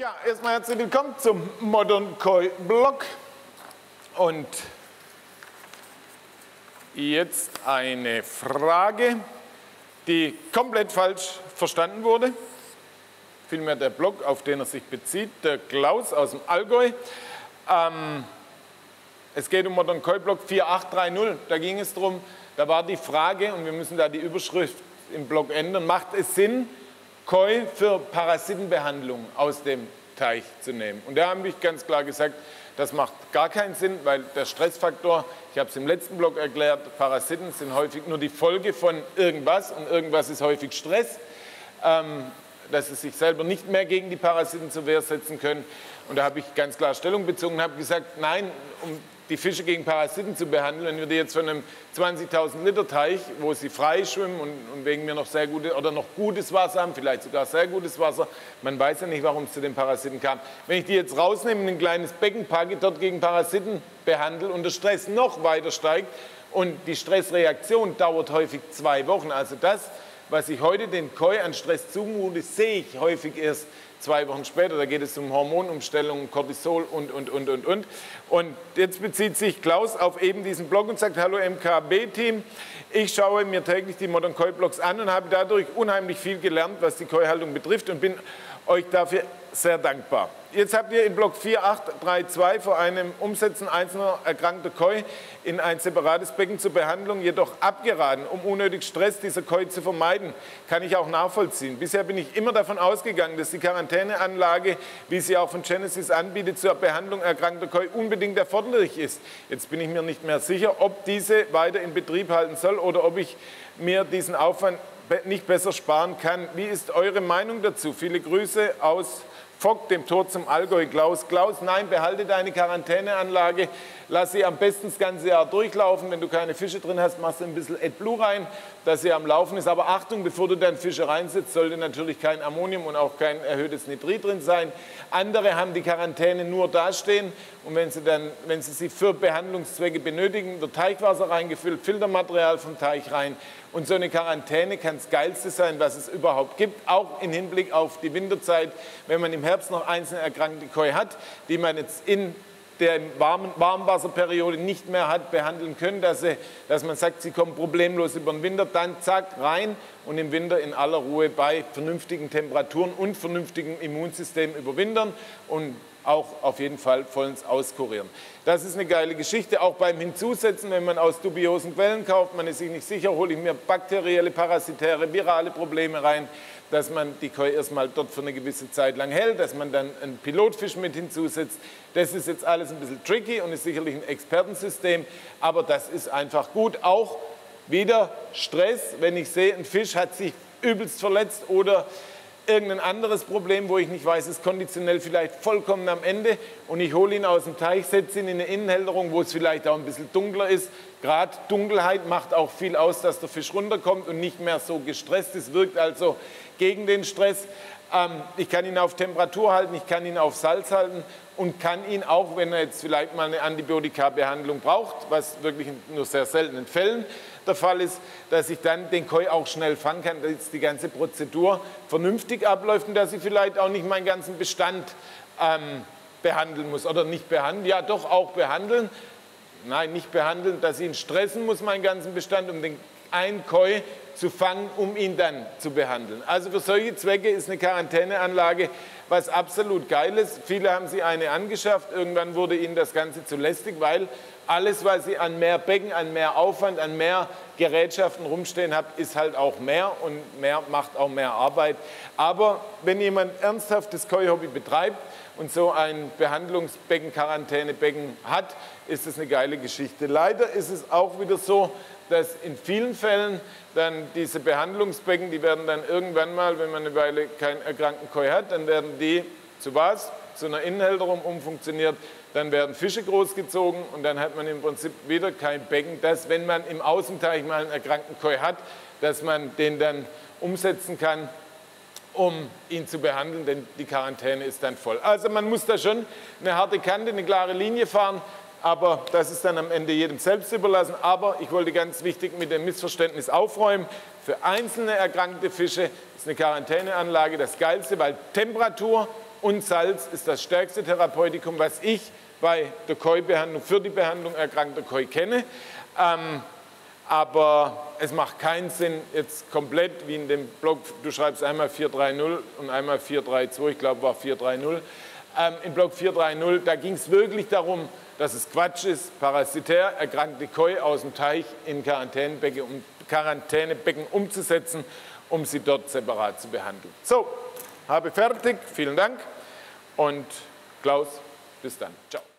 Ja, erstmal herzlich willkommen zum Modern Koi Blog. Und jetzt eine Frage, die komplett falsch verstanden wurde. Vielmehr der Blog, auf den er sich bezieht, der Klaus aus dem Allgäu. Es geht um Modern Koi Blog 4830. Da ging es darum, da war die Frage, und wir müssen da die Überschrift im Blog ändern, macht es Sinn, Koi für Parasitenbehandlung aus dem Teich zu nehmen? Und da habe ich ganz klar gesagt, das macht gar keinen Sinn, weil der Stressfaktor, ich habe es im letzten Blog erklärt, Parasiten sind häufig nur die Folge von irgendwas und irgendwas ist häufig Stress, dass sie sich selber nicht mehr gegen die Parasiten zur Wehr setzen können. Und da habe ich ganz klar Stellung bezogen und habe gesagt, nein, um die Fische gegen Parasiten zu behandeln, wenn wir die jetzt von einem 20.000 Liter Teich, wo sie frei schwimmen und wegen mir noch sehr gute oder noch gutes Wasser haben, vielleicht sogar sehr gutes Wasser, man weiß ja nicht, warum es zu den Parasiten kam. Wenn ich die jetzt rausnehme, in ein kleines Becken packe, dort gegen Parasiten behandle und der Stress noch weiter steigt und die Stressreaktion dauert häufig 2 Wochen, also das, was ich heute den Koi an Stress zumute, sehe ich häufig erst 2 Wochen später. Da geht es um Hormonumstellungen, Cortisol und. Und jetzt bezieht sich Klaus auf eben diesen Blog und sagt, hallo MKB-Team, ich schaue mir täglich die Modern Koi Blogs an und habe dadurch unheimlich viel gelernt, was die Koi-Haltung betrifft und bin euch dafür sehr dankbar. Jetzt habt ihr im Blog 4832 vor einem Umsetzen einzelner erkrankter Koi in ein separates Becken zur Behandlung jedoch abgeraten, um unnötig Stress dieser Koi zu vermeiden. Kann ich auch nachvollziehen. Bisher bin ich immer davon ausgegangen, dass die Quarantäneanlage, wie sie auch von Genesis anbietet, zur Behandlung erkrankter Koi unbedingt erforderlich ist. Jetzt bin ich mir nicht mehr sicher, ob diese weiter in Betrieb halten soll oder ob ich mir diesen Aufwand nicht besser sparen kann. Wie ist eure Meinung dazu? Viele Grüße aus Vogt, dem Tor zum Allgäu. Klaus, nein, behalte deine Quarantäneanlage, lass sie am besten das ganze Jahr durchlaufen. Wenn du keine Fische drin hast, machst du ein bisschen AdBlue rein, dass sie am Laufen ist. Aber Achtung, bevor du dann Fische reinsetzt, sollte natürlich kein Ammonium und auch kein erhöhtes Nitrit drin sein. Andere haben die Quarantäne nur dastehen und wenn sie für Behandlungszwecke benötigen, wird Teichwasser reingefüllt, Filtermaterial vom Teich rein. Und so eine Quarantäne kann das Geilste sein, was es überhaupt gibt, auch im Hinblick auf die Winterzeit, wenn man im Herbst noch einzelne erkrankte Koi hat, die man jetzt in der Warmwasserperiode nicht mehr hat behandeln können, dass man sagt, sie kommen problemlos über den Winter, dann zack, rein und im Winter in aller Ruhe bei vernünftigen Temperaturen und vernünftigem Immunsystem überwintern und auch auf jeden Fall vollends auskurieren. Das ist eine geile Geschichte, auch beim Hinzusetzen, wenn man aus dubiosen Quellen kauft, man ist sich nicht sicher, hole ich mir bakterielle, parasitäre, virale Probleme rein, dass man die Koi erstmal dort für eine gewisse Zeit lang hält, dass man dann einen Pilotfisch mit hinzusetzt. Das ist jetzt alles ein bisschen tricky und ist sicherlich ein Expertensystem, aber das ist einfach gut. Auch wieder Stress, wenn ich sehe, ein Fisch hat sich übelst verletzt oder irgendein anderes Problem, wo ich nicht weiß, ist konditionell vielleicht vollkommen am Ende und ich hole ihn aus dem Teich, setze ihn in eine Innenhälterung, wo es vielleicht auch ein bisschen dunkler ist. Gerade Dunkelheit macht auch viel aus, dass der Fisch runterkommt und nicht mehr so gestresst ist, wirkt also gegen den Stress. Ich kann ihn auf Temperatur halten, ich kann ihn auf Salz halten und kann ihn auch, wenn er jetzt vielleicht mal eine Antibiotika-Behandlung braucht, was wirklich in nur sehr seltenen Fällen der Fall ist, dass ich dann den Koi auch schnell fangen kann, dass die ganze Prozedur vernünftig abläuft und dass ich vielleicht auch nicht meinen ganzen Bestand behandeln muss. Oder nicht behandeln, ja doch auch behandeln. Nein, nicht behandeln, dass ich ihn stressen muss, meinen ganzen Bestand, um den einen Koi zu fangen, um ihn dann zu behandeln. Also für solche Zwecke ist eine Quarantäneanlage was absolut geil ist. Viele haben sie eine angeschafft, irgendwann wurde ihnen das Ganze zu lästig, weil alles, was sie an mehr Becken, an mehr Aufwand, an mehr Gerätschaften rumstehen habt, ist halt auch mehr und mehr macht auch mehr Arbeit. Aber wenn jemand ernsthaftes Koi-Hobby betreibt und so ein Behandlungsbecken, Quarantänebecken hat, ist es eine geile Geschichte. Leider ist es auch wieder so, dass in vielen Fällen dann diese Behandlungsbecken, die werden dann irgendwann mal, wenn man eine Weile keinen erkrankten Koi hat, dann werden die zu was? Zu einer Innenhälterung umfunktioniert, dann werden Fische großgezogen und dann hat man im Prinzip wieder kein Becken, dass, wenn man im Außenteich mal einen erkrankten Koi hat, dass man den dann umsetzen kann, um ihn zu behandeln, denn die Quarantäne ist dann voll. Also man muss da schon eine harte Kante, eine klare Linie fahren, aber das ist dann am Ende jedem selbst überlassen. Aber ich wollte ganz wichtig mit dem Missverständnis aufräumen. Für einzelne erkrankte Fische ist eine Quarantäneanlage das Geilste, weil Temperatur und Salz ist das stärkste Therapeutikum, was ich bei der Koi-Behandlung, für die Behandlung erkrankter Koi kenne. Aber es macht keinen Sinn, jetzt komplett wie in dem Blog, du schreibst einmal 430 und einmal 432, ich glaube war 430. Im Blog 430, da ging es wirklich darum, dass es Quatsch ist, parasitär erkrankte Koi aus dem Teich in Quarantänebecken umzusetzen, um sie dort separat zu behandeln. So, habe fertig, vielen Dank und Klaus, bis dann, ciao.